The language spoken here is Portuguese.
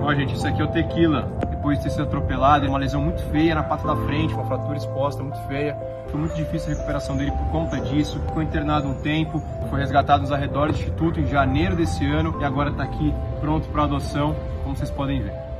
Ó, gente, isso aqui é o Tequila. Depois de ter sido atropelado, uma lesão muito feia na pata da frente, uma fratura exposta muito feia. Foi muito difícil a recuperação dele por conta disso. Ficou internado um tempo, foi resgatado nos arredores do Instituto em janeiro desse ano e agora está aqui pronto para adoção, como vocês podem ver.